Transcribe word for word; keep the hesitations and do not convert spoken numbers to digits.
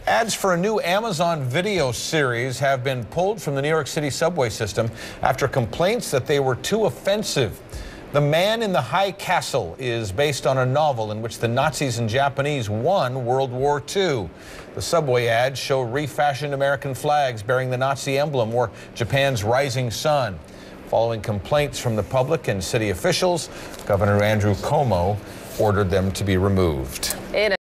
Ads for a new Amazon Video series have been pulled from the New York City subway system after complaints that they were too offensive. The Man in the High Castle is based on a novel in which the Nazis and Japanese won World War Two. The subway ads show refashioned American flags bearing the Nazi emblem or Japan's rising sun. Following complaints from the public and city officials, Governor Andrew Cuomo ordered them to be removed. In a